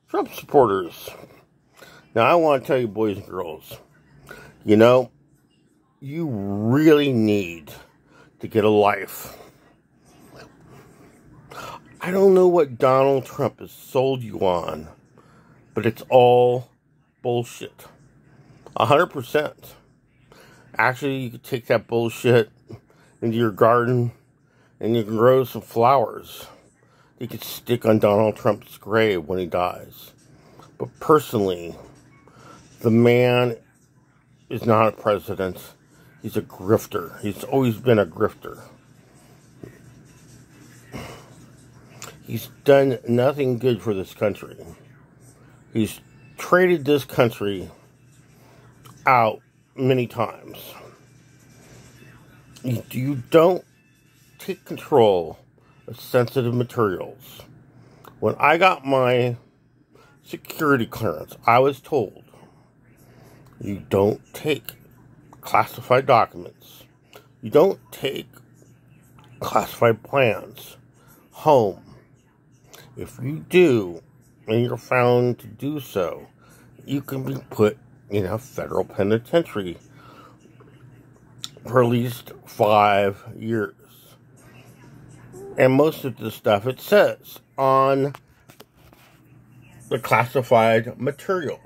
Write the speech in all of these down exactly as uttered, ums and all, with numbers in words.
Trump supporters. Now, I want to tell you, boys and girls, you know, you really need to get a life. I don't know what Donald Trump has sold you on, but it's all bullshit. A hundred percent. Actually, you could take that bullshit into your garden and you can grow some flowers. You could stick on Donald Trump's grave when he dies. But personally, the man is not a president. He's a grifter. He's always been a grifter. He's done nothing good for this country. He's traded this country out many times. You, you don't take control of sensitive materials. When I got my security clearance, I was told you don't take classified documents. You don't take classified plans home. If you do, and you're found to do so, you can be put in a federal penitentiary for at least five years. And most of the stuff it says on the classified material.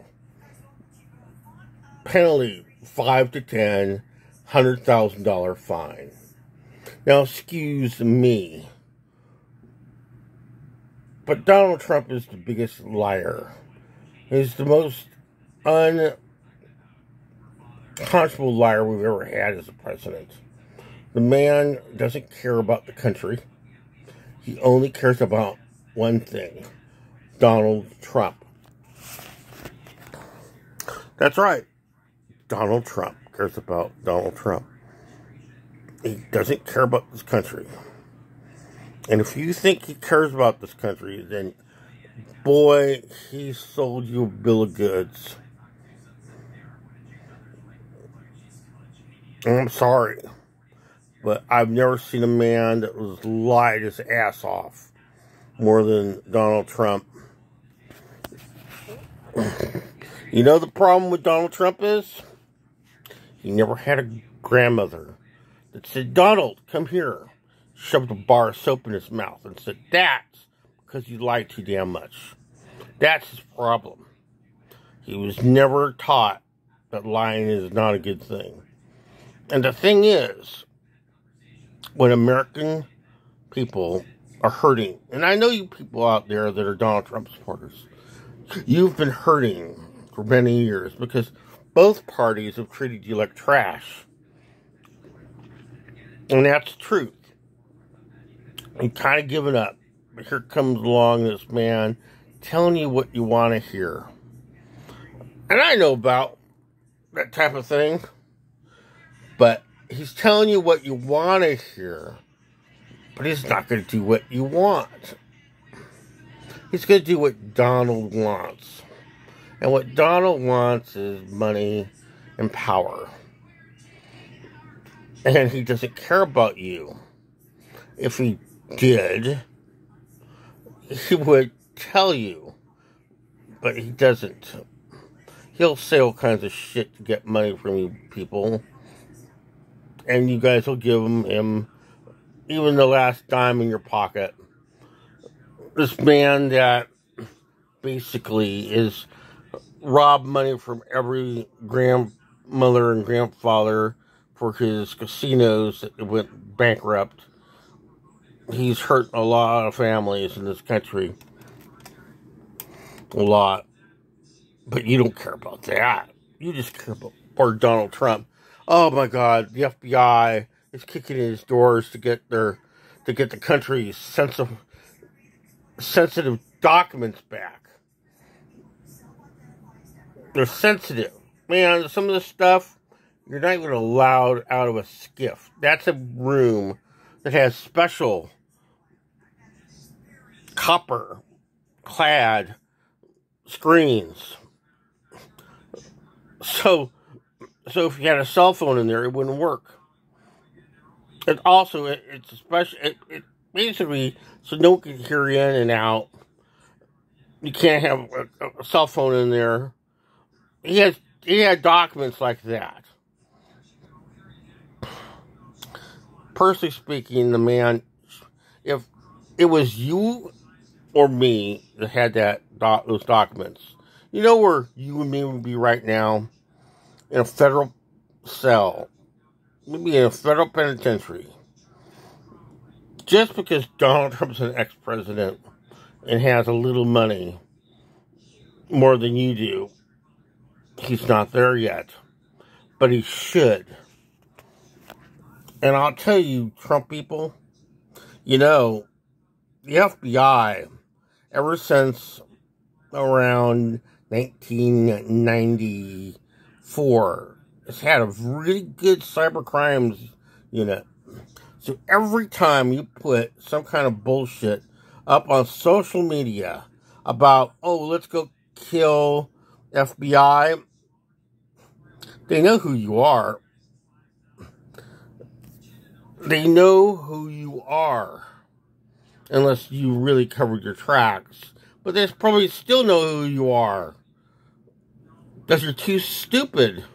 Penalty, five to ten, hundred thousand dollar fine. Now, excuse me, but Donald Trump is the biggest liar. He's the most unconscionable liar we've ever had as a president. The man doesn't care about the country. He only cares about one thing: Donald Trump. That's right. Donald Trump cares about Donald Trump. He doesn't care about this country. And if you think he cares about this country, then, boy, he sold you a bill of goods. And I'm sorry, but I've never seen a man that was lied his ass off more than Donald Trump. You know the problem with Donald Trump is? He never had a grandmother that said, "Donald, come here." Shoved a bar of soap in his mouth and said, "That's because you lie too damn much." That's his problem. He was never taught that lying is not a good thing. And the thing is, when American people are hurting, and I know you people out there that are Donald Trump supporters, you've been hurting for many years because both parties have treated you like trash. And that's the truth. I'm kind of giving up. But here comes along this man telling you what you want to hear. And I know about that type of thing. But he's telling you what you want to hear. But he's not going to do what you want. He's going to do what Donald wants. And what Donald wants is money and power. And he doesn't care about you. If he did, he would tell you, but he doesn't. He'll say all kinds of shit to get money from you people, and you guys will give him, him even the last dime in your pocket. This man that basically is robbed money from every grandmother and grandfather for his casinos that went bankrupt. He's hurt a lot of families in this country. A lot. But you don't care about that. You just care about poor Donald Trump. Oh my God, the F B I is kicking in his doors to get their to get the country's sensitive sensitive documents back. They're sensitive. Man, some of this stuff you're not even allowed out of a skiff. That's a room that has special copper clad screens. So, so if you had a cell phone in there, it wouldn't work. It also, it, it's a special, it, it basically, so no one can hear you in and out. You can't have a, a cell phone in there. He has he had documents like that. Personally speaking, the man, if it was you or me that had that doc, those documents, you know where you and me would be right now? In a federal cell. We'd be in a federal penitentiary. Just because Donald Trump's an ex-president and has a little money, more than you do, he's not there yet. But he should. And I'll tell you, Trump people, you know, the F B I, ever since around nineteen ninety-four, has had a really good cyber crimes unit. So every time you put some kind of bullshit up on social media about, oh, let's go kill F B I, they know who you are. They know who you are. Unless you really covered your tracks. But they probably still know who you are. Because you're too stupid.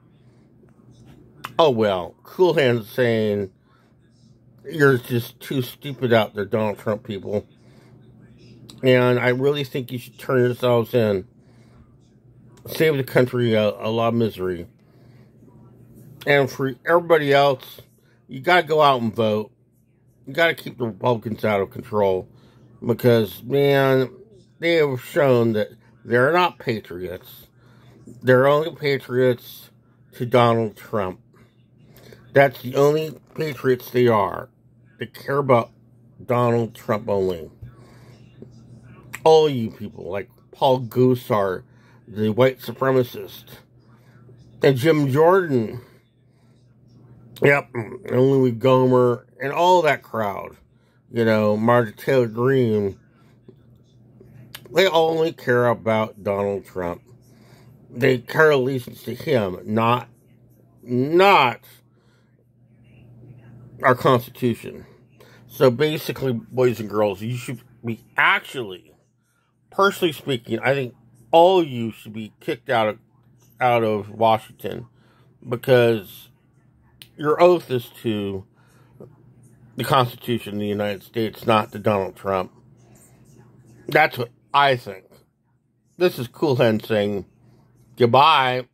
Oh well, Cool Hand's saying you're just too stupid out there, Donald Trump people. And I really think you should turn yourselves in. Save the country a, a lot of misery. And for everybody else, you gotta go out and vote. You gotta keep the Republicans out of control. Because, man, they have shown that they're not patriots. They're only patriots to Donald Trump. That's the only patriots they are. They care about Donald Trump only. All you people, like Paul Gosar, the white supremacist, and Jim Jordan, yep, and Louis Gohmert, and all that crowd, you know, Marjorie Taylor Greene, they only care about Donald Trump. They care allegiance to him, not, not our Constitution. So basically, boys and girls, you should be actually, personally speaking, I think all of you should be kicked out of out of Washington because your oath is to the Constitution of the United States, not to Donald Trump. That's what I think. This is Cool Hen saying goodbye.